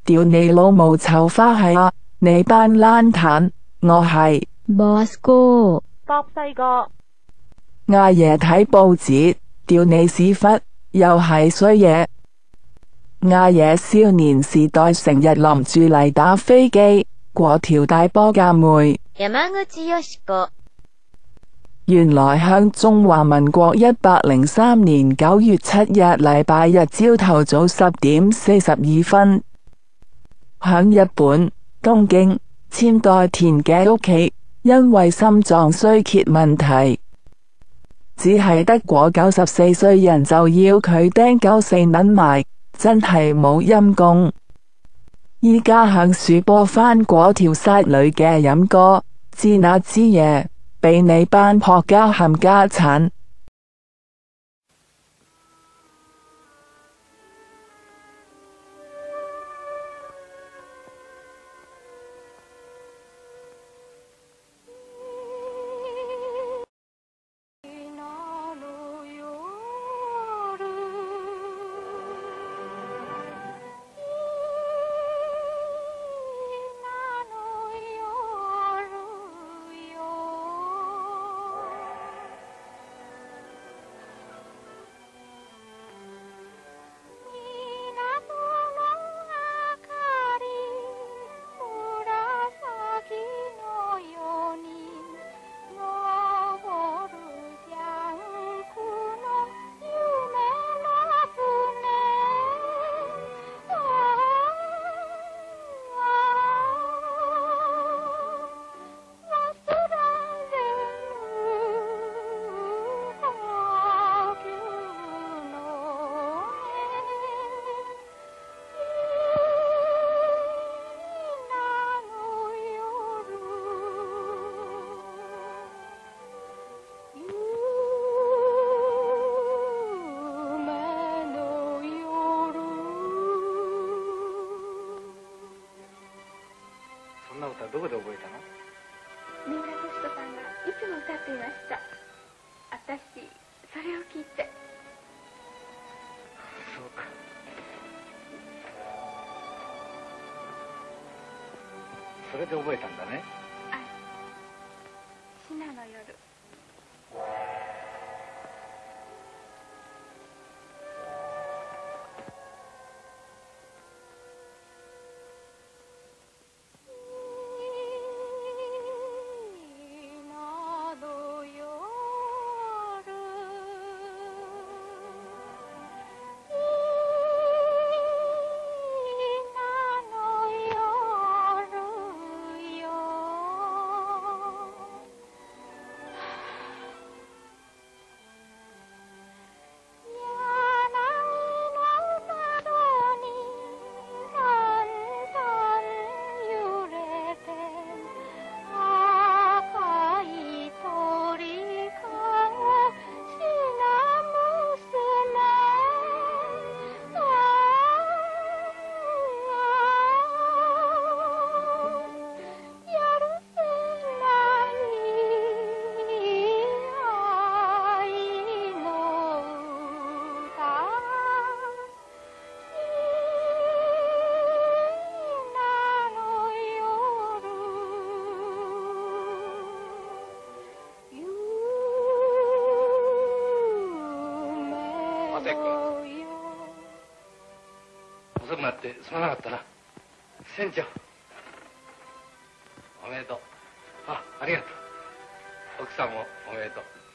屌你老母臭花係啊！你班爛攤，我係 Boss 哥， 博細個， 阿爺睇報紙，屌你屎忽，又係衰嘢。阿爺少年時代成日諗住嚟打飛機，過條大波架妹。 山口よし子， 原來響中華民國103年9月7日禮拜日朝頭早10:42，響日本東京千代田嘅屋企，因為心臟衰竭問題，只係得過94歲人就要佢釘94撚埋，真係冇陰功。依家響樹播返嗰條殺女嘅飲歌，知那知嘢，俾你班撲家冚家產。 そんな歌どこで覚えたの？ 三浦敏子さんがいつも歌っていました。私それを聞いて。 そうか。それで覚えたんだね。 はい。信濃の夜。 遅くなってすまなかったな。船長、おめでとう。ありがとう。奥さんもおめでとう。